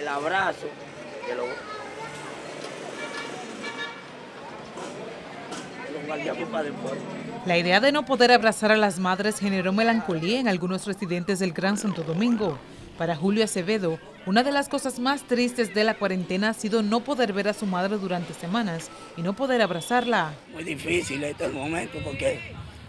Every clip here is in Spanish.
abrazo, que lo guardamos para después. La idea de no poder abrazar a las madres generó melancolía en algunos residentes del Gran Santo Domingo. Para Julio Acevedo, una de las cosas más tristes de la cuarentena ha sido no poder ver a su madre durante semanas y no poder abrazarla. Muy difícil este momento porque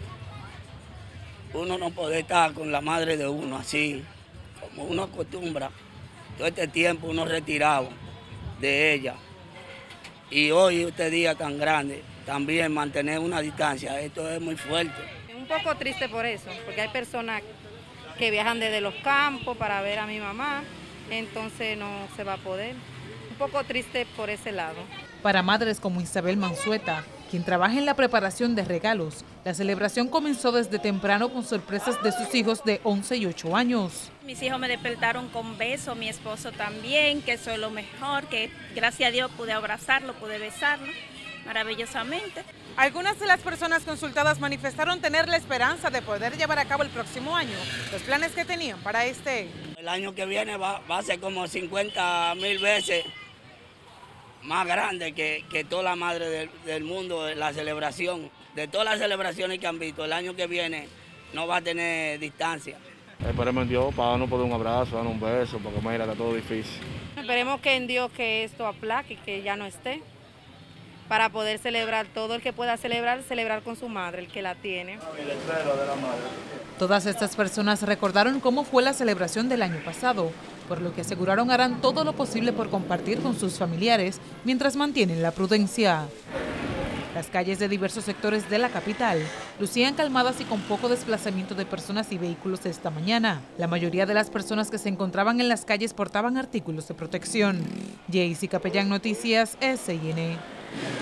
uno no puede estar con la madre de uno así, como uno acostumbra. Todo este tiempo uno retirado de ella. Y hoy, este día tan grande, también mantener una distancia, esto es muy fuerte. Un poco triste por eso, porque hay personas que viajan desde los campos para ver a mi mamá, entonces no se va a poder. Un poco triste por ese lado. Para madres como Isabel Mansueta, quien trabaja en la preparación de regalos, la celebración comenzó desde temprano con sorpresas de sus hijos de 11 y 8 años. Mis hijos me despertaron con besos, mi esposo también, que soy lo mejor, que gracias a Dios pude abrazarlo, pude besarlo maravillosamente. Algunas de las personas consultadas manifestaron tener la esperanza de poder llevar a cabo el próximo año los planes que tenían para este. El año que viene va a ser como 50,000 veces más grande que toda la madre del mundo, la celebración. De todas las celebraciones que han visto, el año que viene no va a tener distancia. Esperemos en Dios para darnos un abrazo, darnos un beso, porque imagínate, está todo difícil. Esperemos que en Dios que esto aplaque, que ya no esté, para poder celebrar, todo el que pueda celebrar con su madre, el que la tiene. Todas estas personas recordaron cómo fue la celebración del año pasado, por lo que aseguraron harán todo lo posible por compartir con sus familiares mientras mantienen la prudencia. Las calles de diversos sectores de la capital lucían calmadas y con poco desplazamiento de personas y vehículos esta mañana. La mayoría de las personas que se encontraban en las calles portaban artículos de protección. Jaycee Capellán, Noticias SIN.